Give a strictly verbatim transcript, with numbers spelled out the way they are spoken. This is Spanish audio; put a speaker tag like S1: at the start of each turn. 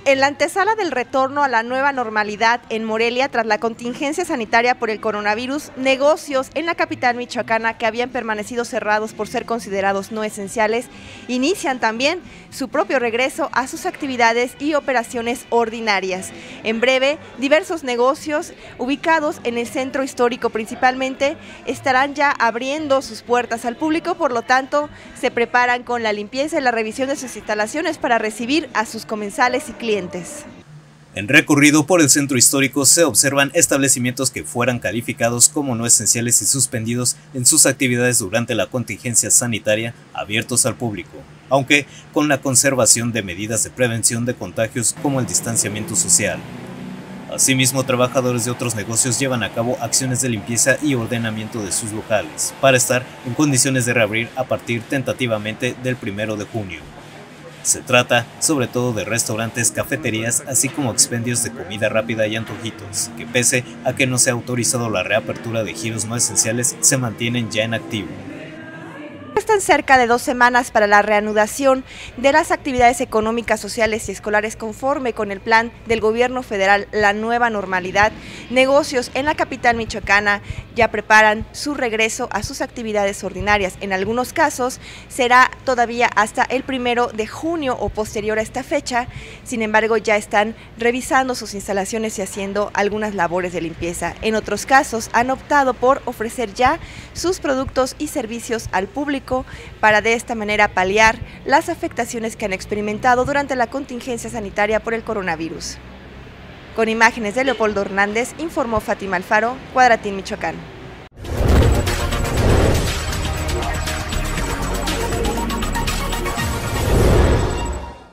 S1: En la antesala del retorno a la nueva normalidad en Morelia tras la contingencia sanitaria por el coronavirus, negocios en la capital michoacana que habían permanecido cerrados por ser considerados no esenciales, inician también su propio regreso a sus actividades y operaciones ordinarias. En breve, diversos negocios ubicados en el centro histórico principalmente estarán ya abriendo sus puertas al público, por lo tanto, se preparan con la limpieza y la revisión de sus instalaciones para recibir a sus comensales y clientes.
S2: En recorrido por el centro histórico se observan establecimientos que fueran calificados como no esenciales y suspendidos en sus actividades durante la contingencia sanitaria, abiertos al público, aunque con la conservación de medidas de prevención de contagios como el distanciamiento social. Asimismo, trabajadores de otros negocios llevan a cabo acciones de limpieza y ordenamiento de sus locales para estar en condiciones de reabrir a partir tentativamente del primero de junio. Se trata sobre todo de restaurantes, cafeterías, así como expendios de comida rápida y antojitos, que pese a que no se ha autorizado la reapertura de giros no esenciales, se mantienen ya en activo.
S1: Están cerca de dos semanas para la reanudación de las actividades económicas, sociales y escolares conforme con el plan del gobierno federal La Nueva Normalidad. Negocios en la capital michoacana ya preparan su regreso a sus actividades ordinarias. En algunos casos será todavía hasta el primero de junio o posterior a esta fecha. Sin embargo, ya están revisando sus instalaciones y haciendo algunas labores de limpieza. En otros casos han optado por ofrecer ya sus productos y servicios al público para de esta manera paliar las afectaciones que han experimentado durante la contingencia sanitaria por el coronavirus. Con imágenes de Leopoldo Hernández, informó Fátima Alfaro, Cuadratín, Michoacán.